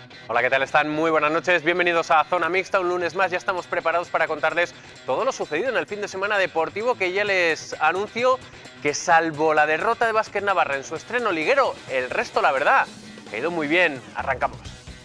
Hola, ¿qué tal están? Muy buenas noches, bienvenidos a Zona Mixta, un lunes más, ya estamos preparados para contarles todo lo sucedido en el fin de semana deportivo, que ya les anuncio que salvo la derrota de Vázquez Navarra en su estreno liguero, el resto, la verdad, ha ido muy bien. Arrancamos.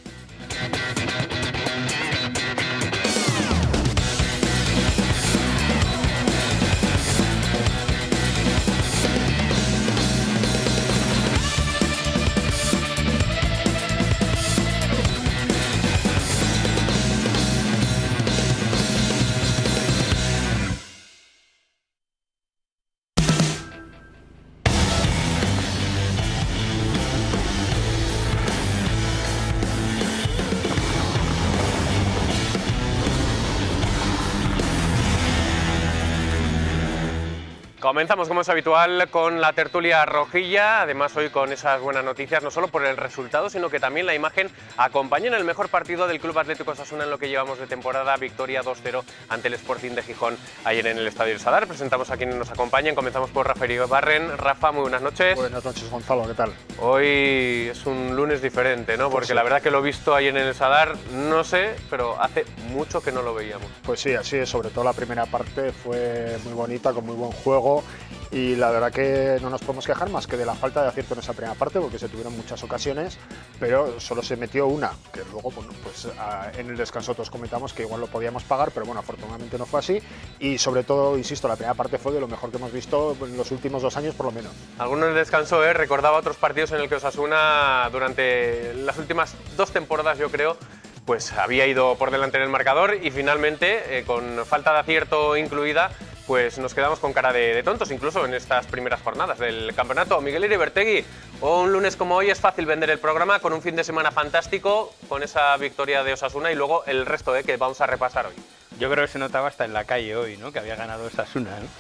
Comenzamos, como es habitual, con la tertulia rojilla, además hoy con esas buenas noticias, no solo por el resultado, sino que también la imagen acompaña en el mejor partido del Club Atlético Osasuna en lo que llevamos de temporada, victoria 2-0 ante el Sporting de Gijón ayer en el Estadio El Sadar. Presentamos a quienes nos acompañan, comenzamos por Rafa Iribarren. Rafa, muy buenas noches. Buenas noches, Gonzalo, ¿qué tal? Hoy es un lunes diferente, ¿no? Porque sí, la verdad que lo he visto ayer en el Sadar, no sé, pero hace mucho que no lo veíamos. Pues sí, así es, sobre todo la primera parte fue muy bonita, con muy buen juego. Y la verdad que no nos podemos quejar más que de la falta de acierto en esa primera parte, porque se tuvieron muchas ocasiones, pero solo se metió una, que luego, bueno, pues en el descanso todos comentamos que igual lo podíamos pagar, pero bueno, afortunadamente no fue así. Y sobre todo, insisto, la primera parte fue de lo mejor que hemos visto en los últimos 2 años, por lo menos. Algunos en el descanso, recordaba otros partidos en el que Osasuna, durante las últimas 2 temporadas, yo creo, pues había ido por delante en el marcador y finalmente, con falta de acierto incluida, pues nos quedamos con cara de tontos, incluso en estas primeras jornadas del campeonato. Miguel Iribertegui, un lunes como hoy es fácil vender el programa con un fin de semana fantástico, con esa victoria de Osasuna y luego el resto que vamos a repasar hoy. Yo creo que se notaba hasta en la calle hoy, ¿no?, que había ganado Osasuna, ¿no?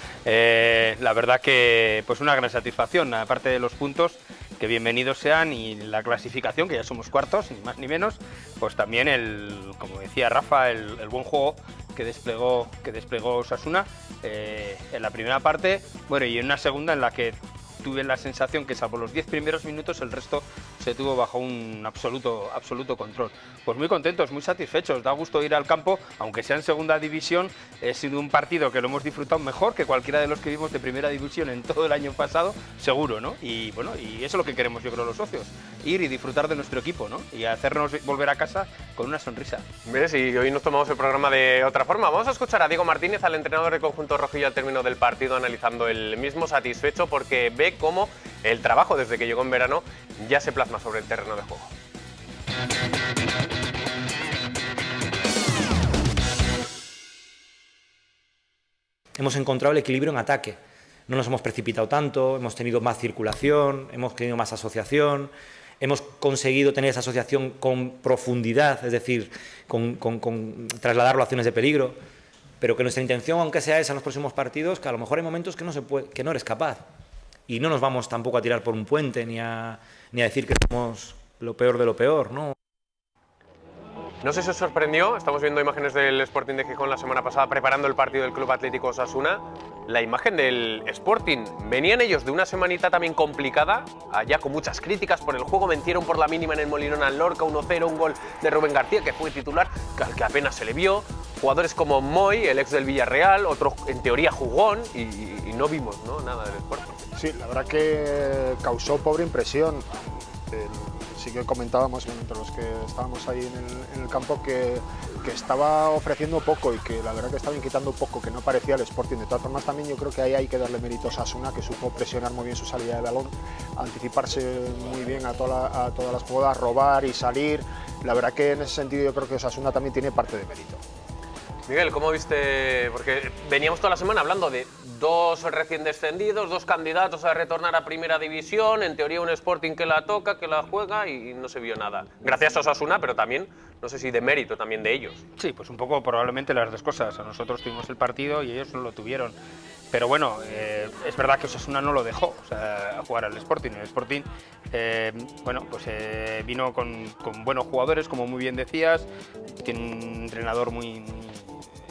La verdad que pues una gran satisfacción, aparte de los puntos, que bienvenidos sean, y la clasificación, que ya somos cuartos, ni más ni menos, pues también como decía Rafa, el buen juego que desplegó Osasuna en la primera parte, bueno, y en una segunda en la que tuve la sensación que salvo los 10 primeros minutos el resto se tuvo bajo un absoluto control. Pues muy contentos, muy satisfechos, da gusto ir al campo, aunque sea en segunda división. Ha sido un partido que lo hemos disfrutado mejor que cualquiera de los que vimos de primera división en todo el año pasado, seguro, ¿no? Y bueno, y eso es lo que queremos, yo creo, los socios, ir y disfrutar de nuestro equipo, ¿no? Y hacernos volver a casa con una sonrisa. ¿Ves? Y hoy nos tomamos el programa de otra forma. Vamos a escuchar a Diego Martínez, al entrenador del conjunto rojillo, al término del partido, analizando el mismo, satisfecho porque ve cómo el trabajo desde que llegó en verano ya se plasma sobre el terreno de juego. Hemos encontrado el equilibrio en ataque. No nos hemos precipitado tanto, hemos tenido más circulación, hemos tenido más asociación, hemos conseguido tener esa asociación con profundidad, es decir, con trasladarlo a acciones de peligro, pero que nuestra intención, aunque sea esa en los próximos partidos, que a lo mejor hay momentos que no eres capaz. Y no nos vamos tampoco a tirar por un puente ni a decir que somos lo peor de lo peor, ¿no? No sé si os sorprendió, estamos viendo imágenes del Sporting de Gijón la semana pasada preparando el partido del Club Atlético Osasuna. La imagen del Sporting, venían ellos de una semanita también complicada, allá con muchas críticas por el juego, vencieron por la mínima en el Molinón al Lorca 1-0, un gol de Rubén García que fue titular, que apenas se le vio. Jugadores como Moy, el ex del Villarreal, otro en teoría jugón, y no vimos, ¿no?, nada del Sporting. Sí, la verdad que causó pobre impresión. Sí que comentábamos entre los que estábamos ahí en el campo que estaba ofreciendo poco y que la verdad que estaba quitando poco, que no parecía el Sporting. De todas formas, también yo creo que ahí hay que darle méritos a Osasuna, que supo presionar muy bien su salida de balón, anticiparse muy bien a todas las jugadas, robar y salir. La verdad que en ese sentido yo creo que Osasuna también tiene parte de mérito. Miguel, ¿cómo viste? Porque veníamos toda la semana hablando de 2 recién descendidos, 2 candidatos a retornar a Primera División, en teoría un Sporting que la toca, que la juega y no se vio nada. Gracias a Osasuna, pero también, no sé si de mérito también de ellos. Sí, pues un poco probablemente las dos cosas. A nosotros tuvimos el partido y ellos no lo tuvieron. Pero bueno, es verdad que Osasuna no lo dejó, o sea, a jugar al Sporting. El Sporting, bueno, pues vino con buenos jugadores, como muy bien decías, tiene un entrenador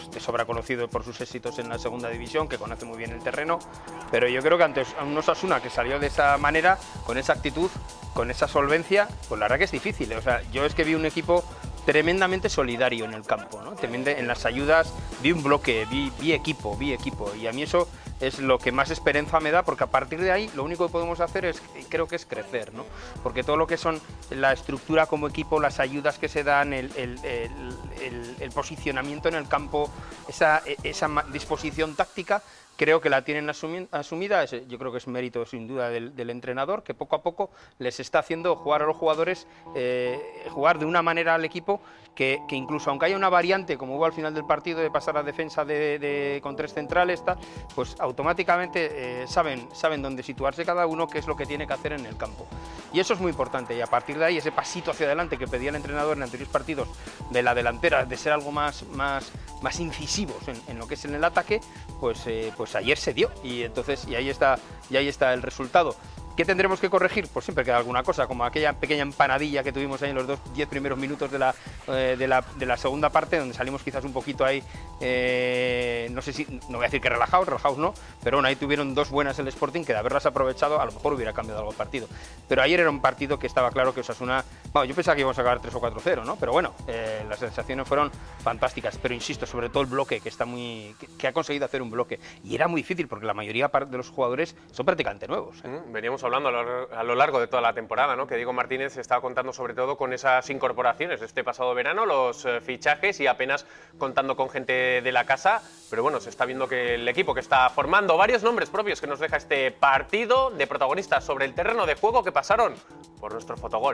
de sobra conocido por sus éxitos en la segunda división, que conoce muy bien el terreno, pero yo creo que ante un Osasuna que salió de esa manera, con esa actitud, con esa solvencia, pues la verdad que es difícil. O sea, yo es que vi un equipo tremendamente solidario en el campo, ¿no? En las ayudas vi un bloque, vi equipo, y a mí eso es lo que más esperanza me da, porque a partir de ahí lo único que podemos hacer creo que es crecer, ¿no? Porque todo lo que son la estructura como equipo, las ayudas que se dan, el posicionamiento en el campo, esa disposición táctica, creo que la tienen asumida. Yo creo que es mérito sin duda del entrenador, que poco a poco les está haciendo jugar a los jugadores, jugar de una manera al equipo que incluso aunque haya una variante, como hubo al final del partido, de pasar a defensa con 3 centrales, pues automáticamente saben dónde situarse cada uno, qué es lo que tiene que hacer en el campo. Y eso es muy importante, y a partir de ahí ese pasito hacia adelante que pedía el entrenador en anteriores partidos de la delantera, de ser algo más incisivos en lo que es en el ataque, pues ayer se dio, y ahí está el resultado. ¿Qué tendremos que corregir? Pues siempre queda alguna cosa, como aquella pequeña empanadilla que tuvimos ahí en los 10 primeros minutos de la segunda parte, donde salimos quizás un poquito ahí, no sé si, no voy a decir que relajados no, pero bueno, ahí tuvieron 2 buenas el Sporting, que de haberlas aprovechado a lo mejor hubiera cambiado algo el partido. Pero ayer era un partido que estaba claro que Osasuna, bueno, yo pensaba que íbamos a acabar 3 o 4-0, ¿no? Pero bueno, las sensaciones fueron fantásticas, pero insisto, sobre todo el bloque, que ha conseguido hacer un bloque, y era muy difícil porque la mayoría de los jugadores son prácticamente nuevos. Veníamos hablando a lo largo de toda la temporada, ¿no? Que Diego Martínez estaba contando sobre todo con esas incorporaciones este pasado verano, los fichajes, y apenas contando con gente de la casa, pero bueno, se está viendo que el equipo que está formando, varios nombres propios que nos deja este partido de protagonistas sobre el terreno de juego que pasaron por nuestro fotogol.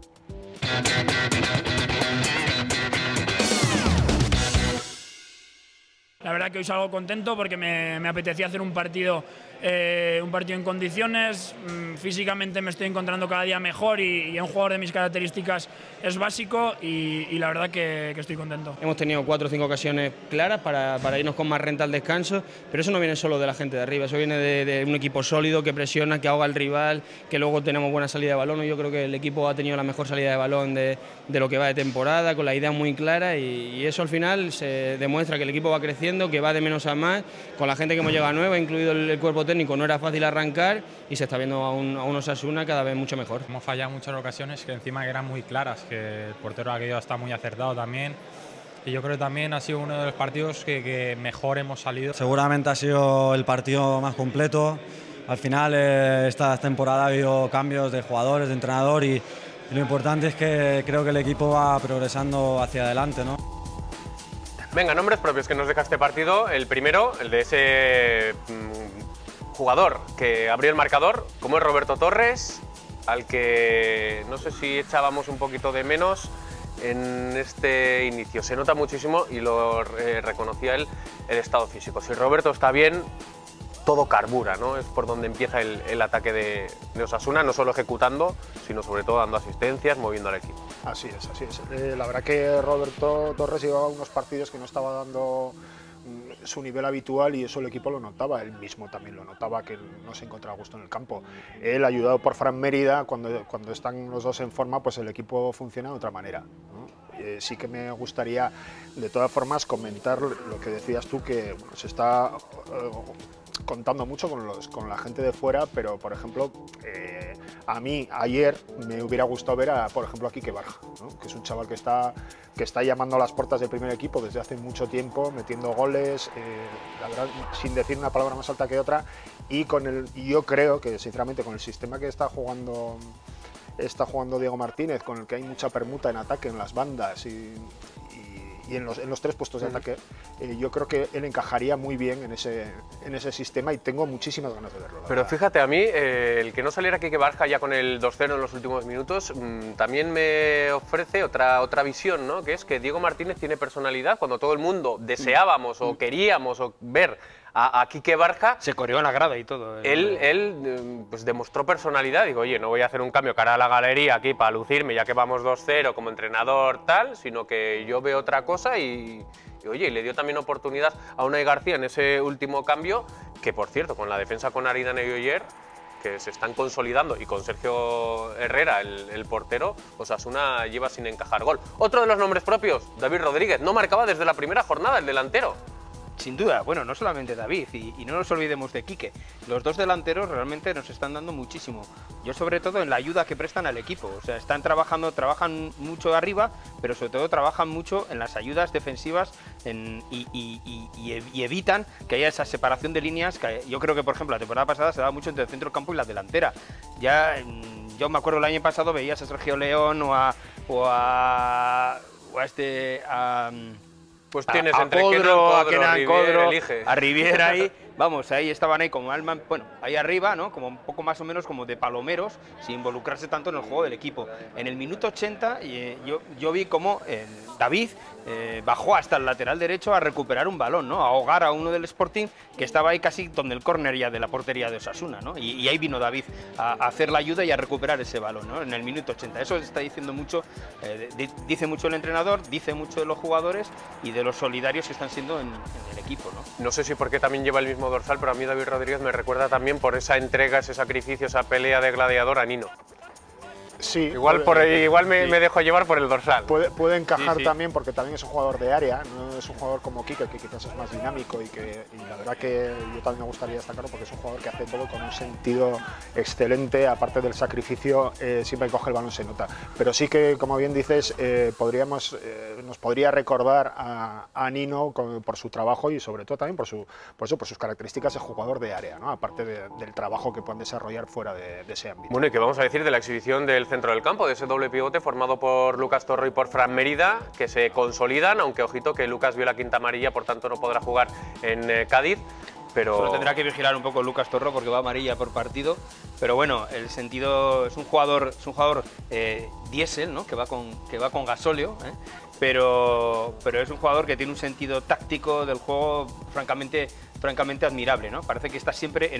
La verdad que hoy salgo contento porque me apetecía hacer un partido en condiciones. Físicamente me estoy encontrando cada día mejor y un jugador de mis características es básico, y la verdad que estoy contento. Hemos tenido 4 o 5 ocasiones claras para irnos con más renta al descanso, pero eso no viene solo de la gente de arriba, eso viene de un equipo sólido que presiona, que ahoga al rival, que luego tenemos buena salida de balón. Yo creo que el equipo ha tenido la mejor salida de balón de lo que va de temporada, con la idea muy clara, y eso al final se demuestra que el equipo va creciendo, que va de menos a más, con la gente que hemos llegado nueva, incluido el cuerpo técnico. No era fácil arrancar y se está viendo a un Osasuna cada vez mucho mejor. Hemos fallado muchas ocasiones que encima eran muy claras, que el portero aquello está muy acertado también, y yo creo que también ha sido uno de los partidos que mejor hemos salido. Seguramente ha sido el partido más completo. Al final esta temporada ha habido cambios de jugadores, de entrenador, y lo importante es que creo que el equipo va progresando hacia adelante, ¿no? Venga, nombres propios que nos deja este partido. El primero, el de ese jugador que abrió el marcador, como es Roberto Torres, al que no sé si echábamos un poquito de menos en este inicio. Se nota muchísimo, y lo reconocía él, el estado físico. Si Roberto está bien, todo carbura, ¿no? Es por donde empieza el ataque de Osasuna, no solo ejecutando, sino sobre todo dando asistencias, moviendo al equipo. Así es, así es. La verdad que Roberto Torres llevaba unos partidos que no estaba dando su nivel habitual, y eso el equipo lo notaba, él mismo también lo notaba, que no se encontraba a gusto en el campo. Él, ayudado por Fran Mérida, cuando están los dos en forma, pues el equipo funciona de otra manera, ¿no? Sí que me gustaría, de todas formas, comentar lo que decías tú, que bueno, se está contando mucho con la gente de fuera, pero por ejemplo, a mí ayer me hubiera gustado ver por ejemplo, a Quique Barja, ¿no? Que es un chaval que está llamando a las puertas del primer equipo desde hace mucho tiempo, metiendo goles, la verdad, sin decir una palabra más alta que otra, y yo creo que sinceramente con el sistema que está jugando Diego Martínez, con el que hay mucha permuta en ataque en las bandas y en los 3 puestos de ataque, yo creo que él encajaría muy bien en ese sistema, y tengo muchísimas ganas de verlo. Pero fíjate, a mí el que no saliera Quique Barja ya con el 2-0 en los últimos minutos también me ofrece otra visión, ¿no? Que es que Diego Martínez tiene personalidad. Cuando todo el mundo deseábamos o queríamos ver a Quique Barja, se corrió en la grada y todo. Él pues demostró personalidad. Digo, oye, no voy a hacer un cambio cara a la galería aquí para lucirme ya que vamos 2-0 como entrenador tal, sino que yo veo otra cosa, y oye, le dio también oportunidad a Unai García en ese último cambio, que por cierto, con la defensa con Aridane y Oyer, que se están consolidando, y con Sergio Herrera, el portero, Osasuna lleva sin encajar gol. Otro de los nombres propios, David Rodríguez, no marcaba desde la primera jornada el delantero. sin duda, bueno, no solamente David, y no nos olvidemos de Quique, los dos delanteros realmente nos están dando muchísimo. Yo sobre todo en la ayuda que prestan al equipo, o sea, trabajan mucho arriba, pero sobre todo trabajan mucho en las ayudas defensivas y evitan que haya esa separación de líneas, que yo creo que, por ejemplo, la temporada pasada se daba mucho entre el centro del campo y la delantera. Yo me acuerdo el año pasado veías a Sergio León pues tienes a entre Kenan Codro, elige. a Riviera ahí, vamos, ahí estaban ahí como alma, bueno, ahí arriba, ¿no? Como un poco más o menos como de palomeros, sin involucrarse tanto en el juego del equipo. En el minuto 80 yo vi como David bajó hasta el lateral derecho a recuperar un balón, ¿no? A ahogar a uno del Sporting que estaba ahí casi donde el córner ya de la portería de Osasuna, ¿no? Y ahí vino David a hacer la ayuda y a recuperar ese balón, ¿no? En el minuto 80. Eso está diciendo mucho, dice mucho el entrenador, dice mucho de los jugadores y de los solidarios que están siendo en el equipo, ¿no? No sé si porque también lleva el mismo dorsal, pero a mí David Rodríguez me recuerda también por esa entrega, ese sacrificio, esa pelea de gladiador a Nino. Sí, igual me dejo llevar por el dorsal. Puede encajar también porque también es un jugador de área, no es un jugador como Quique, que quizás es más dinámico y la verdad que yo también me gustaría destacarlo porque es un jugador que hace todo con un sentido excelente, aparte del sacrificio, siempre que coge el balón se nota. Pero sí que, como bien dices, nos podría recordar a Nino por su trabajo y sobre todo también por sus características de jugador de área, ¿no? Aparte del trabajo que pueden desarrollar fuera de ese ámbito. Bueno, ¿y qué vamos a decir de la exhibición del centro del campo, de ese doble pivote formado por Lucas Torro y por Fran Mérida, que se consolidan, aunque ojito que Lucas vio la quinta amarilla, por tanto no podrá jugar en Cádiz, pero... Solo tendrá que vigilar un poco Lucas Torro porque va amarilla por partido, pero bueno, el sentido es un jugador diésel, ¿no? que va con gasóleo, pero es un jugador que tiene un sentido táctico del juego francamente admirable, ¿no? Parece que está siempre en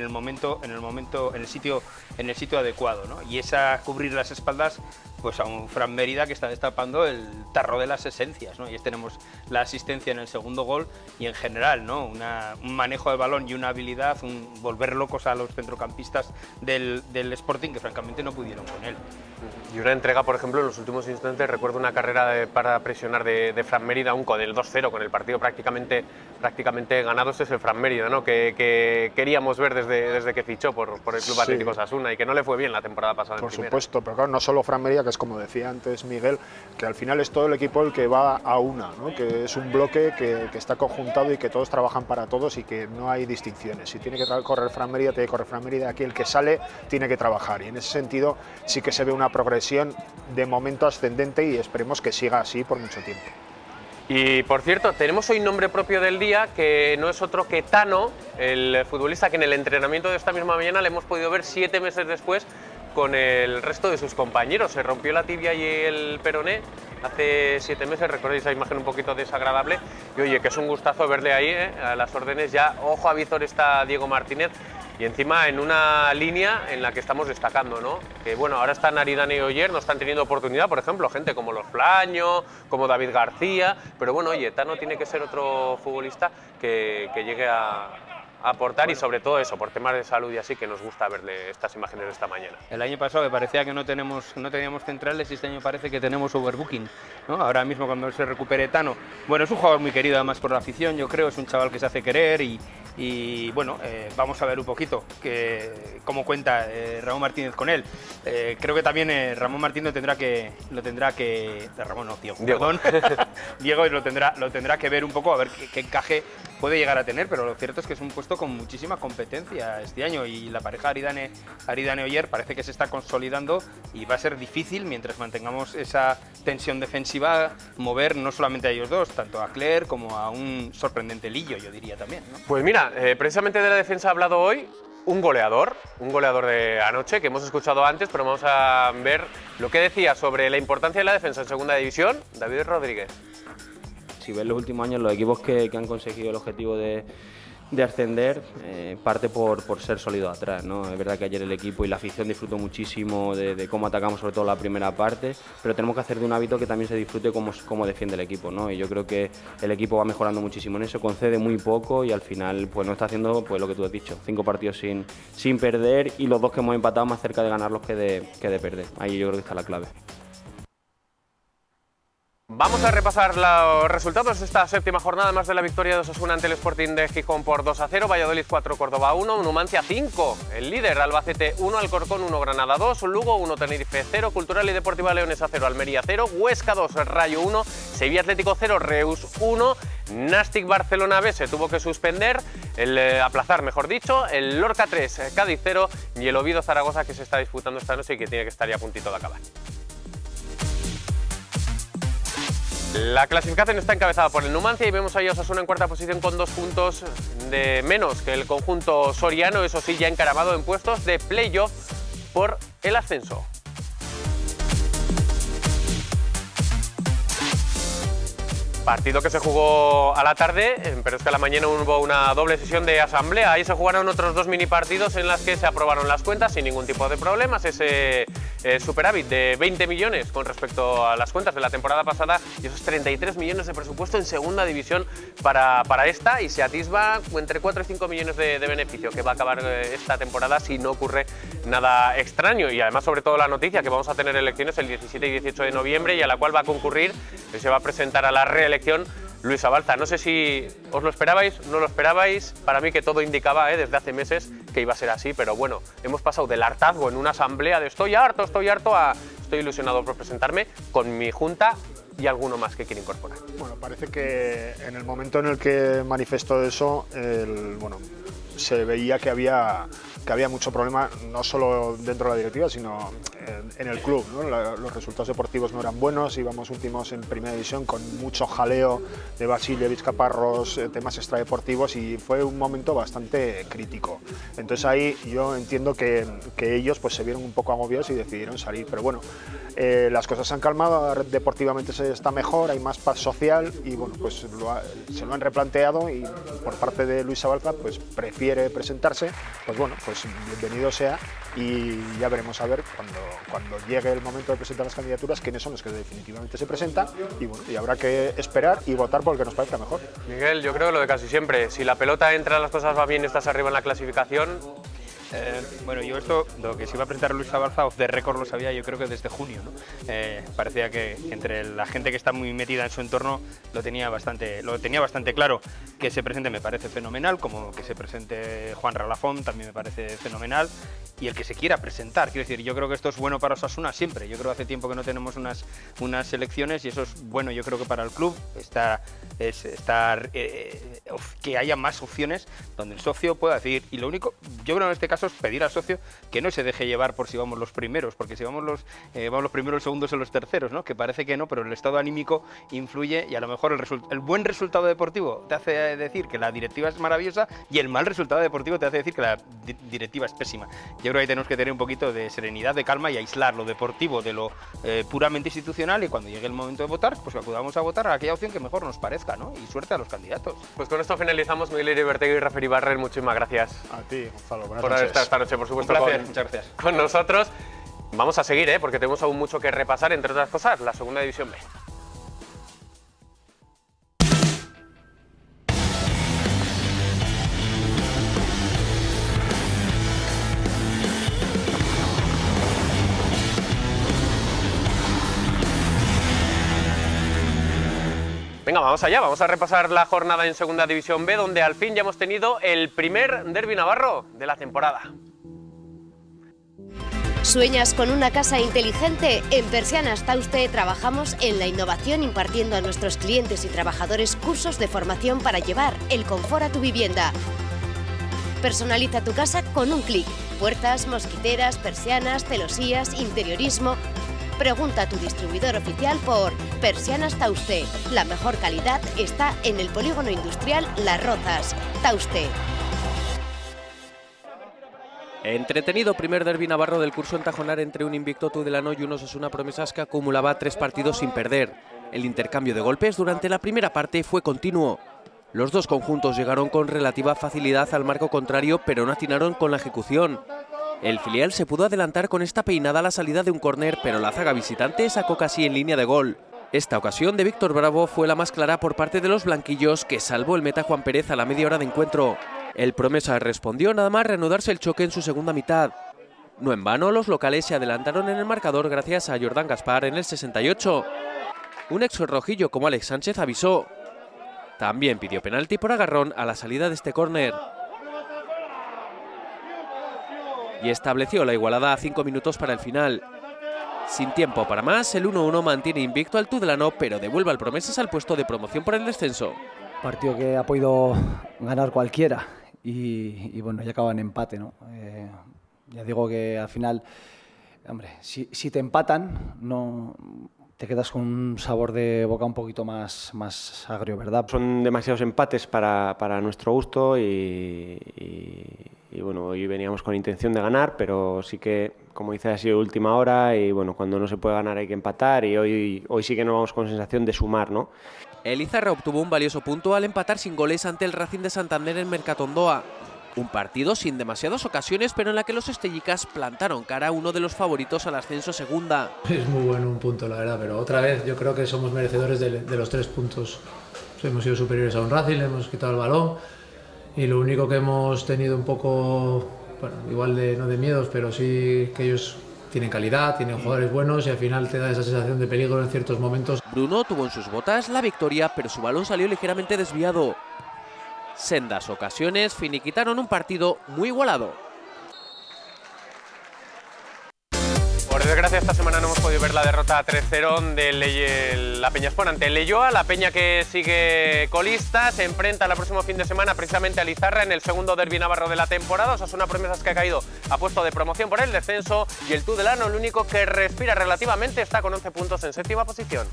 el sitio adecuado, ¿no? Y esa cubrir las espaldas pues a un Fran Mérida que está destapando el tarro de las esencias, ¿no? Y tenemos la asistencia en el segundo gol y en general, ¿no? Un manejo del balón y una habilidad, volver locos a los centrocampistas del Sporting que francamente no pudieron con él. Y una entrega, por ejemplo, en los últimos instantes, recuerdo una carrera para presionar de Fran Mérida, aún con el 2-0, con el partido prácticamente ganado. Este es el Fran Mérida, ¿no? que queríamos ver desde que fichó por el Club Atlético Osasuna y que no le fue bien la temporada pasada. Por supuesto, pero claro, no solo Fran Mérida, que es como decía antes Miguel, que al final es todo el equipo el que va a una, ¿no? Que es un bloque que está conjuntado y que todos trabajan para todos y que no hay distinciones. Si tiene que correr Fran Mérida, tiene que correr Fran Mérida, aquí el que sale tiene que trabajar y en ese sentido sí que se ve una progresión de momento ascendente y esperemos que siga así por mucho tiempo. Y por cierto, tenemos hoy nombre propio del día, que no es otro que Tano, el futbolista que en el entrenamiento de esta misma mañana le hemos podido ver 7 meses después con el resto de sus compañeros. Se rompió la tibia y el peroné hace 7 meses, recordáis esa imagen un poquito desagradable. Y oye, que es un gustazo verle ahí, a las órdenes ya. Ojo a visor está Diego Martínez. Y encima en una línea en la que estamos destacando, ¿no? Que bueno, ahora están Aridane y Oyer, no están teniendo oportunidad, por ejemplo, gente como Los Flaño, como David García, pero bueno, oye, Tano tiene que ser otro futbolista que llegue a aportar y sobre todo eso, por temas de salud y así, que nos gusta verle estas imágenes de esta mañana. El año pasado me parecía que no teníamos centrales y este año parece que tenemos overbooking, ¿no? Ahora mismo cuando se recupere Tano, bueno, es un jugador muy querido además por la afición, yo creo, es un chaval que se hace querer y bueno, vamos a ver un poquito cómo cuenta Ramón Martínez con él. Creo que también Ramón Martínez Diego lo tendrá que ver un poco a ver qué encaje puede llegar a tener, pero lo cierto es que es un puesto con muchísima competencia este año y la pareja Aridane-Oyer parece que se está consolidando y va a ser difícil, mientras mantengamos esa tensión defensiva, mover no solamente a ellos dos, tanto a Cler como a un sorprendente Lillo, yo diría también, ¿no? Pues mira, precisamente de la defensa ha hablado hoy un goleador de anoche que hemos escuchado antes, pero vamos a ver lo que decía sobre la importancia de la defensa en segunda división, David Rodríguez. Si ves los últimos años, los equipos que han conseguido el objetivo de ascender, parte por ser sólidos atrás, ¿no? Es verdad que ayer el equipo y la afición disfrutó muchísimo de cómo atacamos, sobre todo la primera parte, pero tenemos que hacer de un hábito que también se disfrute cómo defiende el equipo, ¿no? Y yo creo que el equipo va mejorando muchísimo en eso, concede muy poco y al final pues no está haciendo pues lo que tú has dicho, 5 partidos sin perder y los 2 que hemos empatado más cerca de ganarlos que de perder. Ahí yo creo que está la clave. Vamos a repasar los resultados de esta séptima jornada, más de la victoria de Osasuna ante el Sporting de Gijón por 2-0, Valladolid 4, Córdoba 1, Numancia 5, el líder Albacete 1, Alcorcón 1, Granada 2, Lugo 1, Tenerife 0, Cultural y Deportiva Leonesa 0, Almería 0, Huesca 2, Rayo 1, Sevilla Atlético 0, Reus 1, Nastic Barcelona B se tuvo que suspender, aplazar mejor dicho, el Lorca 3, Cádiz 0 y el Oviedo Zaragoza que se está disputando esta noche y que tiene que estar ya a puntito de acabar. La clasificación está encabezada por el Numancia y vemos ahí a Osasuna en cuarta posición con 2 puntos de menos que el conjunto soriano, eso sí, ya encaramado en puestos de playoff por el ascenso. Partido que se jugó a la tarde, pero es que a la mañana hubo una doble sesión de asamblea. Ahí se jugaron otros 2 mini partidos en las que se aprobaron las cuentas sin ningún tipo de problemas. Ese superávit de 20 millones con respecto a las cuentas de la temporada pasada y esos 33 millones de presupuesto en segunda división para esta, y se atisba entre 4 y 5 millones de beneficio que va a acabar esta temporada si no ocurre nada extraño. Y además, sobre todo, la noticia que vamos a tener elecciones el 17 y 18 de noviembre y a la cual va a concurrir, se va a presentar a la reelección Luis Abalza. No sé si os lo esperabais, no lo esperabais, para mí que todo indicaba desde hace meses que iba a ser así, pero bueno, hemos pasado del hartazgo en una asamblea de estoy harto a estoy ilusionado por presentarme con mi junta y alguno más que quiere incorporar. Bueno, parece que en el momento en el que manifestó eso, se veía que había mucho problema, no solo dentro de la directiva, sino en el club, ¿no? Los resultados deportivos no eran buenos, íbamos últimos en primera división con mucho jaleo de Basilevich, Caparrós, temas extradeportivos, y fue un momento bastante crítico. Entonces ahí yo entiendo que ellos pues se vieron un poco agobiados y decidieron salir, pero bueno, las cosas se han calmado, deportivamente se está mejor, hay más paz social y bueno, pues se lo han replanteado, y por parte de Luis Abalza pues prefiere presentarse, pues bueno, pues bienvenido sea, y ya veremos a ver cuando llegue el momento de presentar las candidaturas quiénes son los que definitivamente se presentan, y bueno, y habrá que esperar y votar por el que nos parezca mejor. Miguel, yo creo lo de casi siempre, si la pelota entra, las cosas van bien, estás arriba en la clasificación. Bueno, yo esto, lo que se iba a presentar Luis Abalza, off the record lo sabía, yo creo que desde junio, ¿no? Parecía que entre la gente que está muy metida en su entorno lo tenía bastante claro. Que se presente me parece fenomenal, como que se presente Juan Ralafón también me parece fenomenal, y el que se quiera presentar, quiero decir, yo creo que esto es bueno para Osasuna siempre. Yo creo que hace tiempo que no tenemos unas elecciones y eso es bueno, yo creo que para el club que haya más opciones donde el socio pueda decidir, y lo único, yo creo en este caso es pedir al socio que no se deje llevar por si vamos los primeros, porque si vamos los primeros, los segundos o los terceros, ¿no? Que parece que no, pero el estado anímico influye, y a lo mejor el buen resultado deportivo te hace decir que la directiva es maravillosa y el mal resultado deportivo te hace decir que la directiva es pésima. Yo creo que ahí tenemos que tener un poquito de serenidad, de calma, y aislar lo deportivo de lo puramente institucional, y cuando llegue el momento de votar, pues acudamos a votar a aquella opción que mejor nos parezca, ¿no? Y suerte a los candidatos. Pues con esto finalizamos. Miguel Iribertegui y Rafael Ibarren, muchísimas gracias. A ti, Gonzalo, buenas por haber estado esta noche, por supuesto, un placer, muchas gracias. Con nosotros. Vamos a seguir, porque tenemos aún mucho que repasar, entre otras cosas, la segunda división B. Venga, vamos allá, vamos a repasar la jornada en Segunda División B, donde al fin ya hemos tenido el primer derbi navarro de la temporada. ¿Sueñas con una casa inteligente? En Persianas Tauste trabajamos en la innovación, impartiendo a nuestros clientes y trabajadores cursos de formación para llevar el confort a tu vivienda. Personaliza tu casa con un clic. Puertas, mosquiteras, persianas, celosías, interiorismo. Pregunta a tu distribuidor oficial por Persianas Tauste. La mejor calidad está en el polígono industrial Las Rozas. Tauste. Entretenido primer derbi navarro del curso en Tajonar entre un invicto Tudelano y un Osasuna Promesas que acumulaba 3 partidos sin perder. El intercambio de golpes durante la primera parte fue continuo. Los dos conjuntos llegaron con relativa facilidad al marco contrario, pero no atinaron con la ejecución. El filial se pudo adelantar con esta peinada a la salida de un córner, pero la zaga visitante sacó casi en línea de gol. Esta ocasión de Víctor Bravo fue la más clara por parte de los blanquillos, que salvó el meta Juan Pérez a la media hora de encuentro. El Promesa respondió nada más reanudarse el choque en su segunda mitad. No en vano, los locales se adelantaron en el marcador gracias a Jordán Gaspar en el 68. Un ex rojillo como Alex Sánchez avisó. También pidió penalti por agarrón a la salida de este córner. Y estableció la igualada a 5 minutos para el final. Sin tiempo para más, el 1-1 mantiene invicto al Tudelano, pero devuelve al Promesas al puesto de promoción por el descenso. Partido que ha podido ganar cualquiera y bueno, ya acaba en empate, ¿no? Ya digo que al final, hombre, si te empatan, no te quedas con un sabor de boca un poquito más agrio, ¿verdad? Son demasiados empates para nuestro gusto y bueno, hoy veníamos con intención de ganar, pero sí que, como dice, ha sido última hora y bueno, cuando no se puede ganar hay que empatar y hoy sí que nos vamos con sensación de sumar, ¿no? El Izarra obtuvo un valioso punto al empatar sin goles ante el Racing de Santander en Mercatondoa. Un partido sin demasiadas ocasiones, pero en la que los estellicas plantaron cara a uno de los favoritos al ascenso segunda. Es muy bueno un punto, la verdad, pero otra vez yo creo que somos merecedores de los 3 puntos. Hemos sido superiores a un Racing, le hemos quitado el balón y lo único que hemos tenido un poco, bueno, igual no de miedos, pero sí que ellos tienen calidad, tienen jugadores buenos y al final te da esa sensación de peligro en ciertos momentos. Bruno tuvo en sus botas la victoria, pero su balón salió ligeramente desviado. Sendas ocasiones finiquitaron un partido muy igualado. Por desgracia, esta semana no hemos podido ver la derrota 3-0 de la Peñaspor ante el Leioa. La Peña, que sigue colista, se enfrenta el próximo fin de semana precisamente al Izarra en el segundo derbi navarro de la temporada. Osasuna Promesas, que ha caído a puesto de promoción por el descenso, y el Tudelano, el único que respira relativamente, está con 11 puntos en 7ª posición.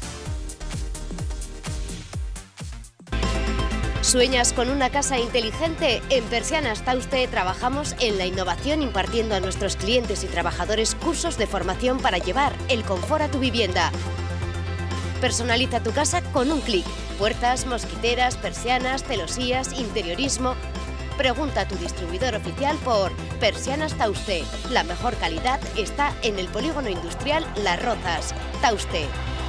¿Sueñas con una casa inteligente? En Persianas Tauste trabajamos en la innovación, impartiendo a nuestros clientes y trabajadores cursos de formación para llevar el confort a tu vivienda. Personaliza tu casa con un clic. Puertas, mosquiteras, persianas, celosías, interiorismo. Pregunta a tu distribuidor oficial por Persianas Tauste. La mejor calidad está en el polígono industrial Las Rozas. Tauste.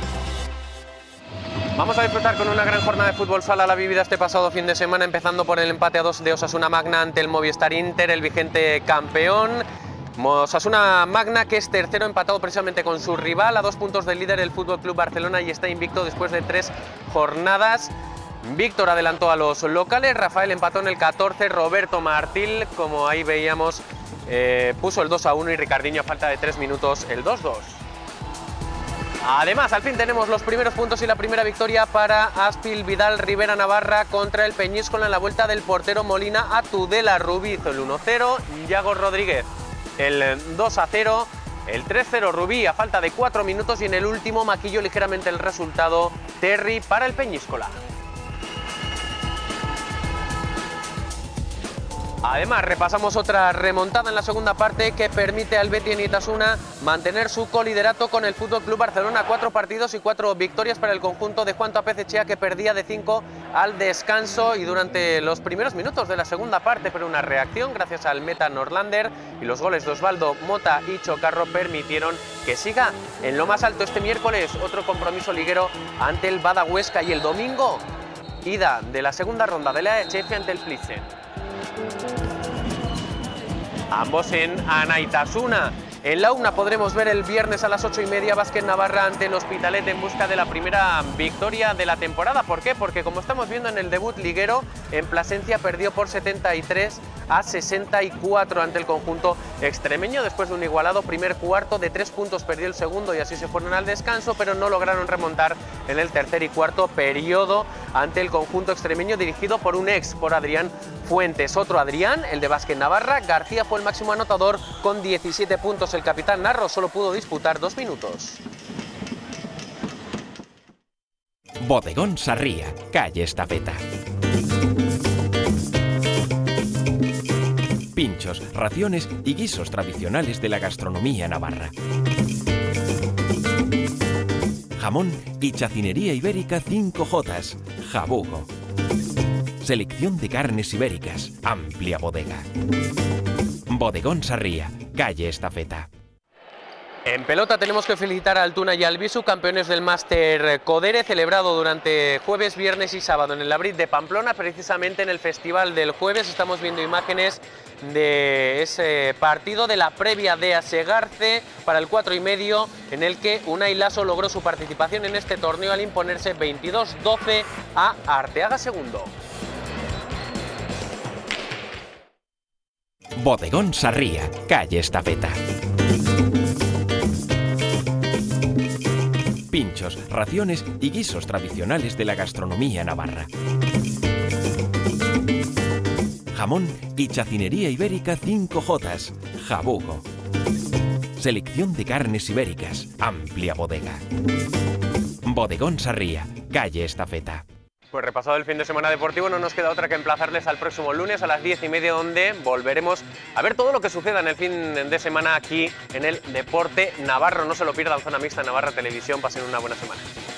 Vamos a disfrutar con una gran jornada de fútbol sala la vivida este pasado fin de semana, empezando por el empate a 2 de Osasuna Magna ante el Movistar Inter, el vigente campeón. Osasuna Magna, que es tercero, empatado precisamente con su rival, a 2 puntos del líder, el Fútbol Club Barcelona, y está invicto después de 3 jornadas. Víctor adelantó a los locales, Rafael empató en el 14, Roberto Martil, como ahí veíamos, puso el 2-1 y Ricardinho, a falta de 3 minutos, el 2-2. Además, al fin tenemos los primeros puntos y la primera victoria para Aspil Vidal Rivera Navarra contra el Peñíscola en la vuelta del portero Molina a Tudela. Rubí hizo el 1-0, Yago Rodríguez el 2-0, el 3-0 Rubí a falta de 4 minutos y en el último maquilló ligeramente el resultado Terry para el Peñíscola. Además, repasamos otra remontada en la segunda parte que permite al Betis Nitasuna mantener su coliderato con el Fútbol Club Barcelona. 4 partidos y 4 victorias para el conjunto de Juan Tapez Echea, que perdía de 5 al descanso y durante los primeros minutos de la segunda parte, pero una reacción gracias al meta Norlander y los goles de Osvaldo Mota y Chocarro permitieron que siga en lo más alto. Este miércoles otro compromiso liguero ante el Bada Huesca y el domingo ida de la segunda ronda de la EHF ante el Plitzen. Ambos en Anaitasuna. En la UNA podremos ver el viernes a las 8:30 Básquet Navarra ante el Hospitalet en busca de la primera victoria de la temporada. ¿Por qué? Porque, como estamos viendo en el debut liguero, en Plasencia perdió por 73-64 ante el conjunto extremeño después de un igualado primer cuarto. De 3 puntos perdió el segundo y así se fueron al descanso, pero no lograron remontar en el tercer y cuarto periodo ante el conjunto extremeño dirigido por un ex, por Adrián Fuentes. Otro Adrián, el de Básquet Navarra. García fue el máximo anotador con 17 puntos. El capitán Narro solo pudo disputar 2 minutos. Bodegón Sarría, calle Estafeta. Pinchos, raciones y guisos tradicionales de la gastronomía navarra. Jamón y chacinería ibérica 5J, Jabugo. Selección de carnes ibéricas, amplia bodega. Bodegón Sarría, calle Estafeta. En pelota tenemos que felicitar a Altuna y al Visu, campeones del Máster Codere, celebrado durante jueves, viernes y sábado en el Labrit de Pamplona, precisamente en el festival del jueves. Estamos viendo imágenes de ese partido de la previa de Asegarce para el 4,5, en el que Unai Laso logró su participación en este torneo al imponerse 22-12 a Arteaga segundo. Bodegón Sarría, calle Estafeta. Pinchos, raciones y guisos tradicionales de la gastronomía navarra. Jamón y chacinería ibérica 5J, Jabugo. Selección de carnes ibéricas, amplia bodega. Bodegón Sarría, calle Estafeta. Pues repasado el fin de semana deportivo, no nos queda otra que emplazarles al próximo lunes a las 10:30, donde volveremos a ver todo lo que suceda en el fin de semana aquí en el Deporte Navarro. No se lo pierdan, Zona Mixta Navarra Televisión. Pasen una buena semana.